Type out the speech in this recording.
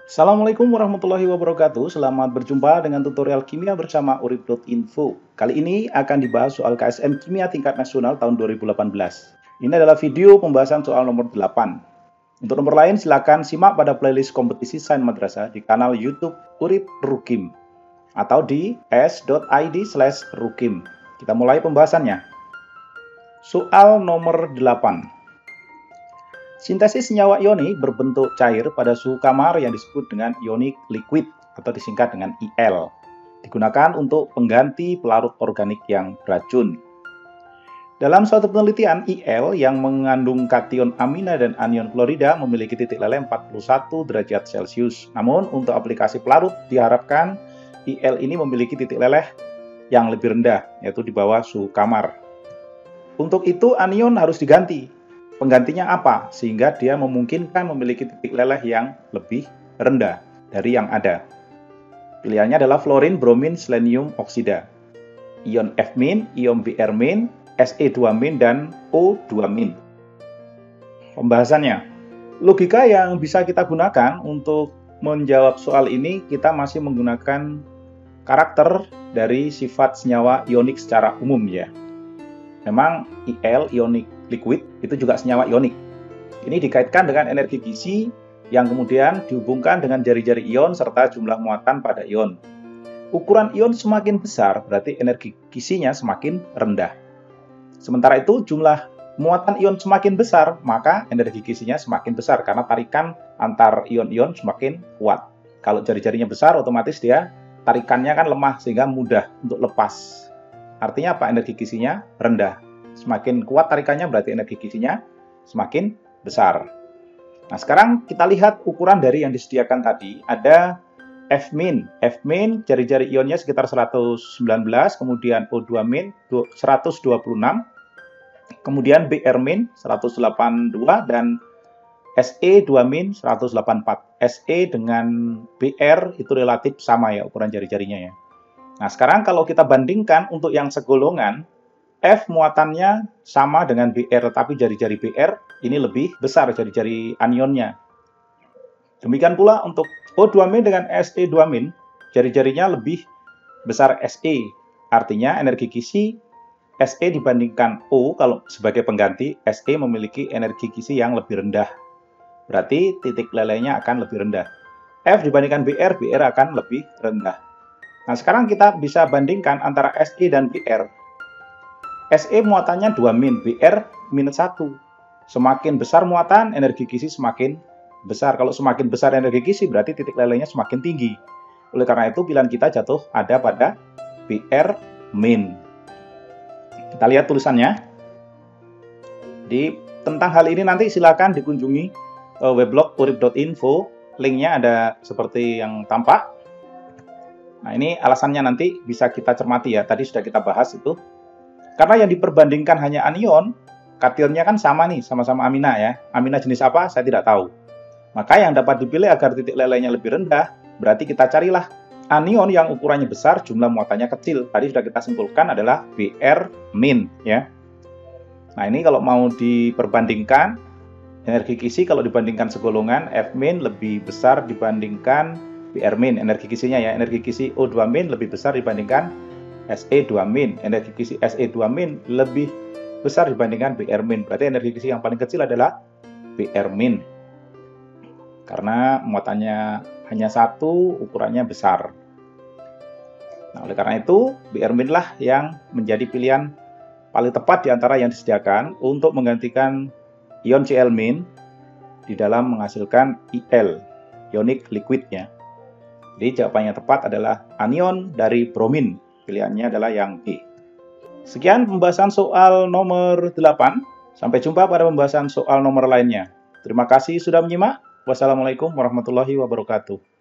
Assalamualaikum warahmatullahi wabarakatuh. Selamat berjumpa dengan tutorial kimia bersama urip.info. Kali ini akan dibahas soal KSM Kimia tingkat nasional tahun 2018. Ini adalah video pembahasan soal nomor 8. Untuk nomor lain silakan simak pada playlist kompetisi Sains Madrasah di kanal YouTube Urip Rukim atau di s.id/rukim. Kita mulai pembahasannya. Soal nomor 8. Sintesis senyawa ionik berbentuk cair pada suhu kamar yang disebut dengan ionic liquid atau disingkat dengan IL. Digunakan untuk pengganti pelarut organik yang beracun. Dalam suatu penelitian, IL yang mengandung kation amina dan anion klorida memiliki titik leleh 41 derajat Celcius. Namun, untuk aplikasi pelarut diharapkan IL ini memiliki titik leleh yang lebih rendah, yaitu di bawah suhu kamar. Untuk itu, anion harus diganti. Penggantinya apa? Sehingga dia memungkinkan memiliki titik leleh yang lebih rendah dari yang ada. Pilihannya adalah fluorin, bromin, selenium oksida, ion F-, ion Br-, Se2-, dan O2-. Pembahasannya. Logika yang bisa kita gunakan untuk menjawab soal ini, kita masih menggunakan karakter dari sifat senyawa ionik secara umum ya. Memang IL, ionic liquid, itu juga senyawa ionik. Ini dikaitkan dengan energi gizi yang kemudian dihubungkan dengan jari-jari ion serta jumlah muatan pada ion. Ukuran ion semakin besar, berarti energi gizinya semakin rendah. Sementara itu, jumlah muatan ion semakin besar, maka energi gizinya semakin besar karena tarikan antar ion-ion semakin kuat. Kalau jari-jarinya besar, otomatis dia tarikannya kan lemah sehingga mudah untuk lepas. Artinya apa? Energi gizinya rendah. Semakin kuat tarikannya berarti energi gizinya semakin besar. Nah, sekarang kita lihat ukuran dari yang disediakan tadi. Ada F-. F- jari-jari ionnya sekitar 119, kemudian O2- 126, kemudian Br- 182, dan Se2- 184. Se dengan Br itu relatif sama ya ukuran jari-jarinya ya. Nah, sekarang kalau kita bandingkan untuk yang segolongan, F muatannya sama dengan Br, tapi jari-jari Br ini lebih besar jari-jari anionnya. Demikian pula untuk O2- dengan Se2-, jari-jarinya lebih besar Se. Artinya energi gizi Se dibandingkan O kalau sebagai pengganti, Se memiliki energi gizi yang lebih rendah. Berarti titik lelehnya akan lebih rendah. F dibandingkan Br, Br akan lebih rendah. Nah, sekarang kita bisa bandingkan antara Se dan Br. Se muatannya 2-, Br -1. Semakin besar muatan, energi gizi semakin besar. Kalau semakin besar energi gizi, berarti titik lelehnya semakin tinggi. Oleh karena itu, pilihan kita jatuh ada pada Br-. Kita lihat tulisannya. Tentang hal ini nanti silakan dikunjungi weblog urip.info. Linknya ada seperti yang tampak. Nah, ini alasannya nanti bisa kita cermati ya. Tadi sudah kita bahas itu. Karena yang diperbandingkan hanya anion, kationnya kan sama nih, sama-sama amina ya. Amina jenis apa? Saya tidak tahu. Maka yang dapat dipilih agar titik lelehnya lebih rendah, berarti kita carilah anion yang ukurannya besar, jumlah muatannya kecil. Tadi sudah kita simpulkan adalah Br- ya. Nah, ini kalau mau diperbandingkan, energi gizi kalau dibandingkan segolongan, F- lebih besar dibandingkan Br-, energi gizinya ya. Energi gizi O2- lebih besar dibandingkan Se2-, energi gizi Se2- lebih besar dibandingkan Br-. Berarti energi gizi yang paling kecil adalah Br-. Karena muatannya hanya satu, ukurannya besar. Nah, oleh karena itu, Br- lah yang menjadi pilihan paling tepat di antara yang disediakan untuk menggantikan ion Cl- di dalam menghasilkan IL, ionic liquidnya. Jadi jawabannya tepat adalah anion dari bromin. Pilihannya adalah yang D. Sekian pembahasan soal nomor 8. Sampai jumpa pada pembahasan soal nomor lainnya. Terima kasih sudah menyimak. Wassalamualaikum warahmatullahi wabarakatuh.